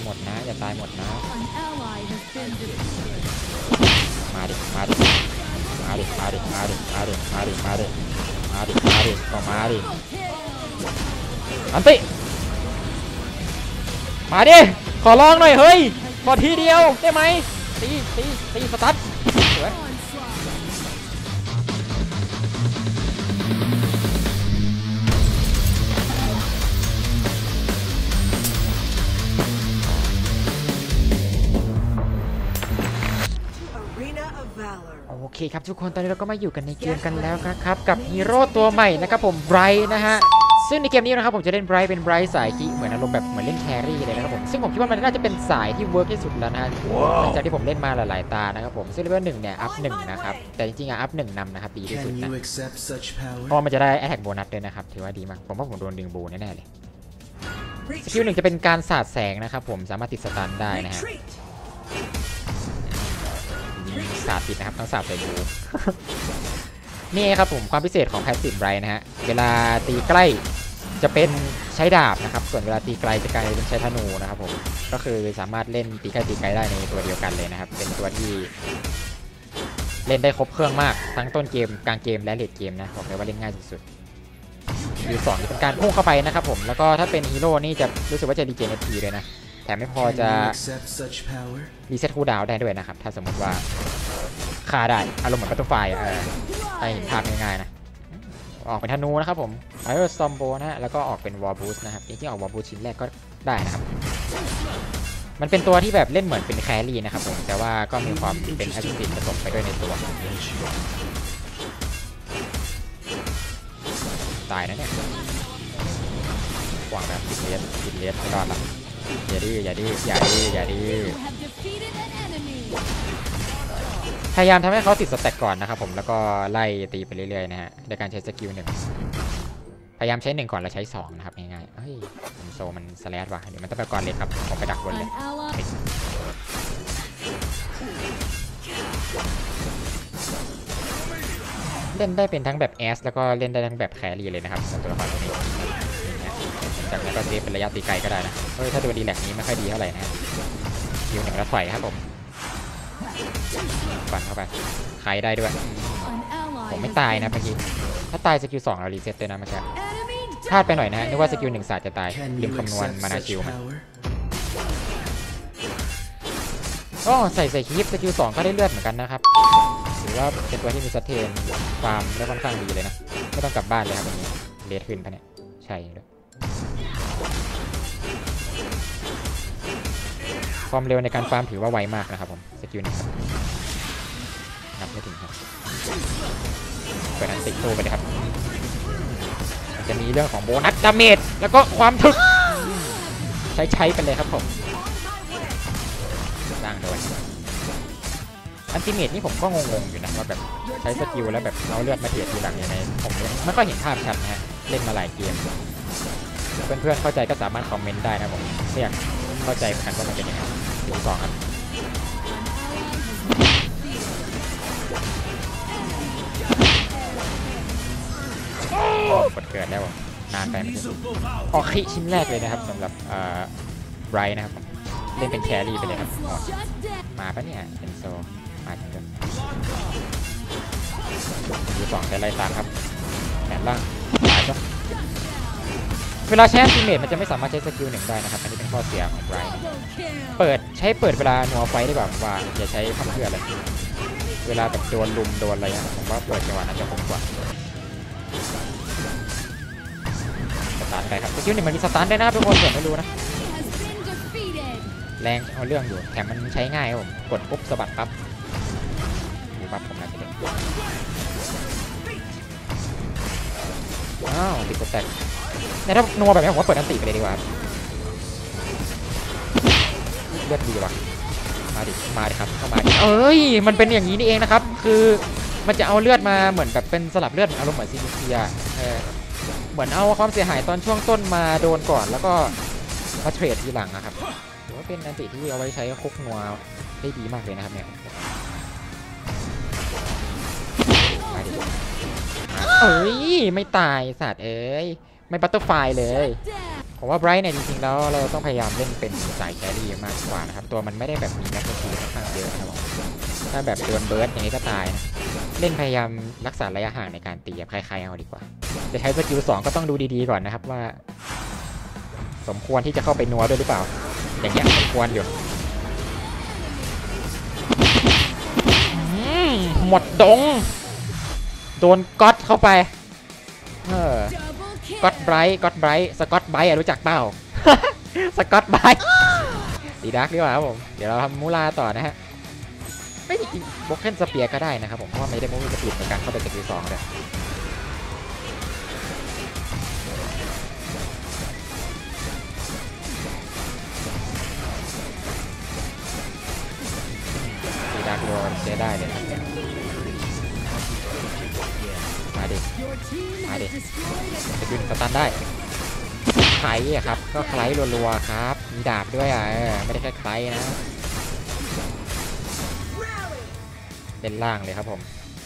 หมดนะอย่าตายหมดนะมาดิมาดิมาดิมาดิมาดิมาดิมาดิมาดิมาดิมาดิก็มาดิอันติมาดิขอลองหน่อยเฮ้ยขอทีเดียวได้ไหมตีสตาร์ทสวยโอเคครับทุกคนตอนนี้เราก็มาอยู่กันในเกมกันแล้วครับกับฮีโร่ตัวใหม่นะครับผมไบรท์นะฮะซึ่งในเกมนี้นะครับผมจะเล่นไบรท์เป็นไบรท์สายที่เหมือนอารมณ์แบบเหมือนเล่นแครี่เลยนะครับผมซึ่งผมคิดว่ามันน่าจะเป็นสายที่เวิร์กที่สุดแล้วนะฮะหลังจากที่ผมเล่นมาหลายๆตานะครับผมซึ่งเลเวล1เนี่ยอัพ1นะครับแต่จริงๆอัพ1นำนะครับดีที่สุดนะเพราะมันจะได้แอทแทกโบนัสด้วยนะครับถือว่าดีมากผมว่าผมโดนดึงบูแน่ๆเลยสกิล1จะเป็นการสาดแสงนะครับผมสามารถติดสตันได้นะฮะสาดติดนะครับต้องสาดใส่บู นี่ครับผมความพิเศษของแพสซีฟไบรท์นะฮะเวลาตีใกล้จะเป็นใช้ดาบนะครับส่วนเวลาตีไกลจะกลายเป็นใช้ธนูนะครับผมก็คือสามารถเล่นตีใกล้ได้ในตัวเดียวกันเลยนะครับเป็นตัวที่เล่นได้ครบเครื่องมากทั้งต้นเกมกลางเกมและเลดเกมนะบอกเลยว่าเล่นง่ายสุดๆยู2จะเป็นการพุ่งเข้าไปนะครับผมแล้วก็ถ้าเป็นฮีโร่นี่จะรู้สึกว่าจะรีเจนเอทีเลยนะแถมไม่พอจะรีเซ็ตคูลดาวน์ได้ด้วยนะครับถ้าสมมติว่าฆ่าได้อารมณ์เหมือนบัตเตอร์ไฟให้เห็นภาพง่ายๆนะออกเป็นธนูนะครับผมสตอมโบนะฮะแล้วก็ออกเป็นวอลบูสนะครับจริงๆออกวอลบูสชิ้นแรกก็ได้นะครับมันเป็นตัวที่แบบเล่นเหมือนเป็นแครี่นะครับผมแต่ว่าก็มีความเป็นแอสซิสต์ผสมไปด้วยในตัวตายนะเนี่ยหวังแบบติดเลสไม่รอดละอย่าดื้อพยายามทำให้เขาติดสแต็กก่อนนะครับผมแล้วก็ไล่ตีไปเรื่อยๆนะฮะโดยการใช้สกิล1พยายามใช้1ก่อนแล้วใช้2นะครับง่ายๆเฮ้ยผมโซมันสแลชว่ะเดี๋ยวมันต้องไปก่อนเลยครับผมไปดักบนเลยเล่นได้เป็นทั้งแบบแอสแล้วก็เล่นได้ทั้งแบบแครี่เลยนะครับตัวละครตัวนี้จากนั้นก็เซฟเป็นระยะตีไกลก็ได้นะเฮ้ยถ้าตัวดีแลกนี้ไม่ค่อยดีเท่าไหร่นะคิว1แล้วถอยครับผมฟันเข้าไปใครได้ด้วยผมไม่ตายนะเมื่อกี้ถ้าตายสกิล2เรารีเซ็ตเลยนะเมื่อกี้พลาดไปหน่อยนะฮะนึกว่าสกิล1ศาสตร์จะตายลืมคำนวณมานาชิลมันก็ใส่คลิปสกิล2ก็ได้เลือดเหมือนกันนะครับถือว่าเป็นตัวที่มีสเตนฟาร์มได้ค่อนข้างดีเลยนะไม่ต้องกลับบ้านเลยครับวันนี้เลทขึ้นปะเนี่ยใช่เลยความเร็วในการฟาร์มถือว่าไวมากนะครับผมสกิล1ครับนับไม่ถึงครับเปิดอันติโตไปเลยครับมันจะมีเรื่องของโบนัสดาเมจแล้วก็ความถึกใช้ไปเลยครับผมล่างโดนอันติเมจนี่ผมก็งงๆอยู่นะว่าแบบใช้สกิลแล้วแบบเอาเลือดมาเทียบทีหลังยังไงผมไม่ก็เห็นภาพชัดนะฮะเล่นมาหลายเกมเพื่อนๆเข้าใจก็สามารถคอมเมนต์ได้นะผมไม่อยากเข้าใจเหมือนกันว่ามันเป็นยังไงดูสองครับกดเกิดแล้วนานไปออกขี้ชิ้นแรกเลยนะครับสำหรับไบรท์นะครับเล่นเป็นแครี่ไปเลยครับมาปะเนี่ยเป็นโซมาจริงๆดูสองแต่ไล่ตามครับแขนล่างตายปะเวลาใช้อัลติเมทมันจะไม่สามารถใช้สกิล1ได้นะครับอันนี้เป็นข้อเสียของไบรท์เปิดเวลานัวไฟดีกว่าผมว่าอย่าใช้พัมเพื่ออะไรเวลาแบบโดนลุมโดนอะไรผมว่าเปิดจังหวะนั้นจะคมกว่าสตาร์ทไปครับสกิล1มันมีสตาร์ทได้นะทุกคนเผื่อไม่รู้นะแรงเอาเรื่องอยู่แถมมันใช้ง่ายครับผมกดปุ๊บสะบัดปั๊บดูปั๊บผมนะทีเดียวอ้าวติดสแต็กแต่ถ้านัวแบบนี้ผมว่าเปิดอันติไปเลยดีกว่าเลือดดีว่ะมาดิครับเข้ามาดิเอ้ยมันเป็นอย่างนี้นี่เองนะครับคือมันจะเอาเลือดมาเหมือนแบบเป็นสลับเลือดอารมณ์เหมือนซีดีเซียเหมือนเอาความเสียหายตอนช่วงต้นมาโดนก่อนแล้วก็มาเทรดทีหลังนะครับถือว่าเป็นอันติที่เอาไว้ใช้คุกนัวได้ดีมากเลยนะครับเนี่ยมาดิเอ้ยไม่ตายสัตว์เอ้ยไม่บัตเตอร์ไฟเลยผมว่าไบรท์เนี่ยจริงๆแล้วเราต้องพยายามเล่นเป็นสายแครี่มากกว่านะครับตัวมันไม่ได้แบบมีแม็กซ์ทีค่อนข้างเยอะนะครับผมถ้าแบบโดนเบิร์ดอย่างนี้ก็ตายนะเล่นพยายามรักษาระยะห่างในการตีแบบคล้ายๆเอาดีกว่าจะใช้สกิล2ก็ต้องดูดีๆก่อนนะครับว่าสมควรที่จะเข้าไปนัวด้วยหรือเปล่าอย่างเงี้ยสมควรอยู่หมดดงโดนก๊อตเข้าไปก๊อตไบรท์สกอตไบรท์รู้จักเปล่า สกอตไบรท์ตีดักดีกว่าครับผมเดี๋ยวเราทำมูลาต่อนะฮะไม่จริงๆบล็อกเคนสเปียร์ก็ได้นะครับผมเพราะว่าไม่ได้มูลาสปีดในการเข้าไปสกิล2เลยตีดักโดนเสียได้เลยนะมาดิจะดึงสตันได้ไคล้ครับก็ไคล้รัวๆครับมีดาบด้วยไม่ได้แค่ไคล้นะเล่นล่างเลยครับผม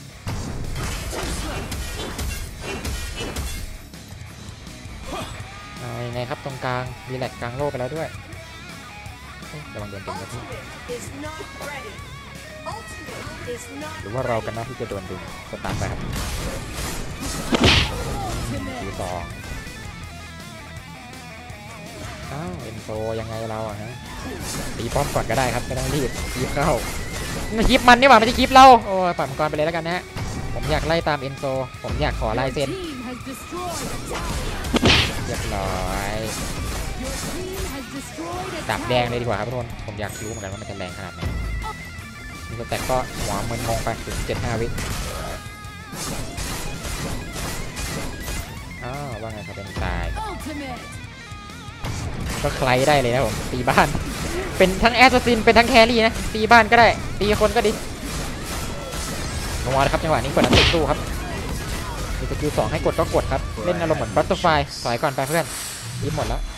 ยังไงครับตรงกลางรีแลกกลางโลกไปแล้วด้วยระวังโดนดึงนะพี่หรือว่าเรากันนะที่จะโดนดึงสตาร์ทไปครับที2อ้าวเอ็นโซยังไงเราฮะตีป้อมก่อนก็ได้ครับไม่ต้องรีบคีบเข้าคีบมันนี่หว่าไม่ใช่คีบเราโอ้ยปล่อยมังกรไปเลยแล้วกันนะฮะผมอยากไล่ตามเอ็นโซผมอยากขอลายเซ็นเรียบร้อยดับแดงเลยดีกว่าครับทุกคนผมอยากรู้เหมือนกันว่ามันจะแรงขนาดไหนนี่แต่ก็หัวมึนงงไปถึง7-5 วิอ้าวว่าไงครับเป็นตายก็ใครได้เลยนะผมตีบ้านเป็นทั้งแอสซัสซินเป็นทั้งแครี่นะตีบ้านก็ได้ตีคนก็ดีนัวนะครับจังหวะนี้กดอันติดตู้ครับมีสกิล2ให้กดก็กดครับเล่นอารมณ์เหมือนบัตเตอร์ไฟถอยก่อนไปเพื่อนยิบหมดแล้ว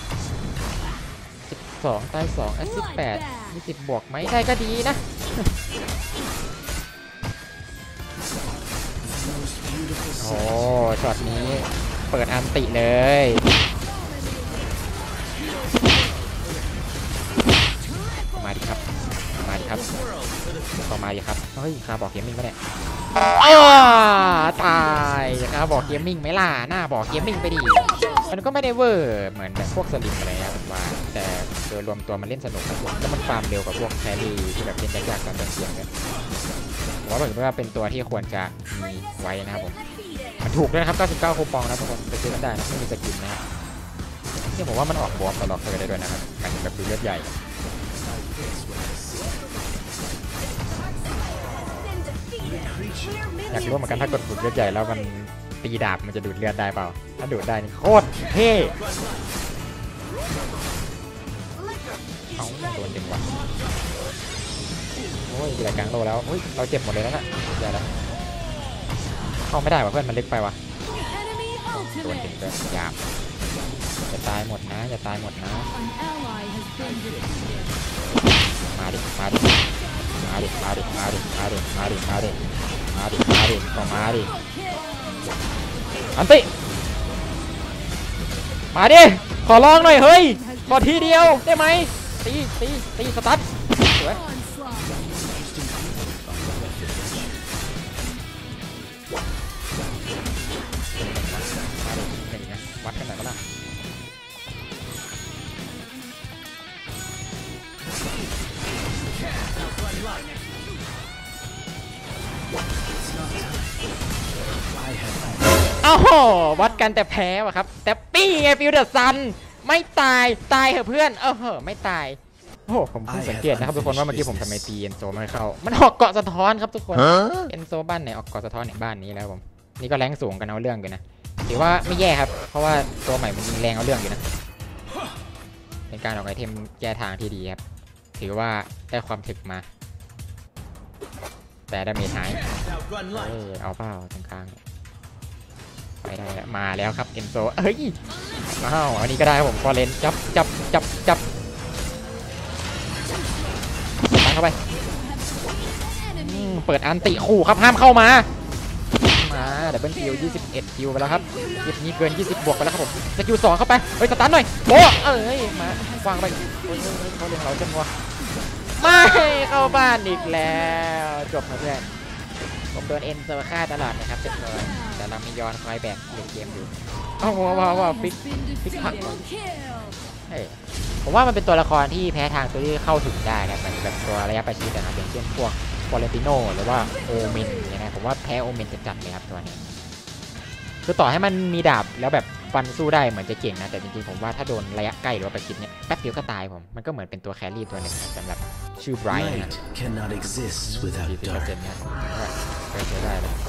12ตาย2แอสซิส8มี10บวกไหมได้ก็ดีนะโอ้ช็อตนี้เปิดอันติเลยมาดิครับมาดิครับต่อมาดิครับเฮ้ยคาบอกเกมมิ่งไหมเนี่ยตายคาบอกเกมมิ่งไหมล่ะหน้าบอกเกมมิ่งไปดิมันก็ไม่ได้เวอร์เหมือนแบบพวกสลิมอะไรนะผมว่าแต่โดยรวมตัวมันเล่นสนุกครับแล้วมันฟาร์มเร็วกว่าพวกแครี่ที่แบบเล่นยากๆตอนเสียงเลยผมว่าเป็นตัวที่ควรจะมีไว้นะครับผมมันถูกด้วยนะครับ99คูปองนะทุกคนไปซื้อกันได้นะไม่มีสกินนะนี่ผมว่ามันออกบวมตลอดเลยได้ด้วยนะครับมันแบบดูเลือดใหญ่อยากรู้เหมือนกันถ้ากดดูดเลือดใหญ่แล้วมันตีดาบมันจะดูดเลือดได้เปล่าถ้าดูดได้นี่โคตรเท่เอาโดนดึงว่ะโอ้ยรายกลางโลแล้วเฮ้ยเราเจ็บหมดเลยแล้วนะใหญ่แล้วเข้าไม่ได้ว่ะเพื่อนมันเล็กไปว่ะโดนดึงเลยหยาบจะตายหมดนะจะตายหมดนะมาดิมาดิมาดิมาดิมาดิมาดิมาดิมาดิมาดิมาดิก็มาดิอันติมาดิขอลองหน่อยเฮ้ยขอทีเดียวได้ไหมตีสตั๊ดสวยวัดกันหน่อยก็ได้อ้าววัดกันแต่แพ้ว่ะครับแต่ปี้ไงฟิวเดอร์ซันไม่ตายเหรอเพื่อนไม่ตายโอ้ผมเพิ่งสังเกตนะครับทุกคนว่าเมื่อกี้ผมทำไมตีเอ็นโซไม่เข้ามันออกเกาะสะท้อนครับทุกคนเอ็นโซบ้านไหนออกเกาะสะท้อนในบ้านนี้แล้วผมนี่ก็แรงสูงกันเอาเรื่องอยู่นะถือว่าไม่แย่ครับเพราะว่าตัวใหม่มันยิงแรงเอาเรื่องอยู่นะเป็นการออกไอเทมแก้ทางที่ดีครับถือว่าได้ความถึกมาแต่ดาเมจหายเอาเปล่าตรงกลางไปได้มาแล้วครับเอ็นโซเฮ้ยอ้าวอันนี้ก็ได้ผมฟอร์เรนจับตั้งเข้าไปเปิดอันติขู่ครับห้ามเข้ามาดับเบิลคิว21คิวไปแล้วครับคลิปนี้เกิน20บวกไปแล้วครับผมสกิล2เข้าไปเฮ้ยสตาร์ทหน่อยโอ้เอ้ยมาวางไปโอ้ยเขาเลี้ยงเราจังวะไม่เข้าบ้านอีกแล้วจบนะเพื่อนผมโดนเอ็นเซอร์ฆ่าตลอดนะครับเจ็บเลยแต่เรามีย้อนคอยแบกเล่นเกมอยู่อ้าวว้าวฟิกผักก่อนผมว่ามันเป็นตัวละครที่แพ้ทางตัวที่เข้าถึงได้นะมันแบบตัวระยะประชิดนะครับอย่างเช่นพวกฟอเรนติโนหรือว่าโอเมนอย่างเงี้ยผมว่าแพ้โอเมนจัดเลยครับตัวนี้คือต่อให้มันมีดาบแล้วแบบฟันสู้ได้เหมือนจะเก่งนะแต่จริงๆผมว่าถ้าโดนระยะใกล้หรือว่าประชิดเนี่ยแป๊บเดียวก็ตายมันก็เหมือนเป็นตัวแครี่ตัวหนึ่งสำหรับชื่อไบรท์นะ40%เนี่ยก็ใช้ได้เลย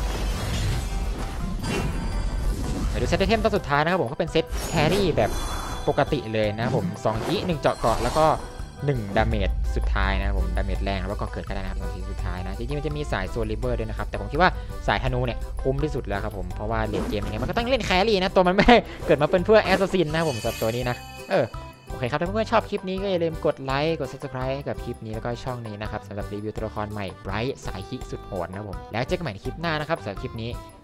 เดี๋ยวเซตไอเทมตัวสุดท้ายนะครับผมก็เป็นเซตแครี่แบบปกติเลยนะผม2กิ1เจาะเกาะแล้วก็1ดาเมจสุดท้ายนะผมดาเมจแรงแล้วก็เกิดก็ได้นะครับ2ทีสุดท้ายนะจริงๆมันจะมีสายโซลิเบอร์ด้วยนะครับแต่ผมคิดว่าสายธนูเนี่ยคุ้มที่สุดแล้วครับผมเพราะว่าเล่นเกมอย่างเงี้ยมันก็ต้องเล่นแครี่นะตัวมันไม่เกิดมาเป็นเพื่อแอสซัสซินนะผมสำหรับตัวนี้นะโอเคครับถ้าเพื่อนๆชอบคลิปนี้ก็อย่าลืมกดไลค์กด Subscribe ให้กับคลิปนี้แล้วก็ช่องนี้นะครับสำหรับรีวิวตัวละครใหม่ไบรท์สายฮิสุดโหดนะผมแล้วเจอกันใหม่ในคลิปหน้านะครับสำหรับคลิปนี้